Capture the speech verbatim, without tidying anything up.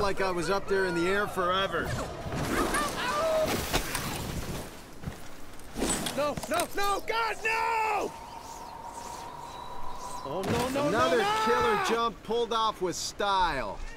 like I was up there in the air forever. No, no, no! God, no! Oh, no, no, Another no, no! killer jump pulled off with style.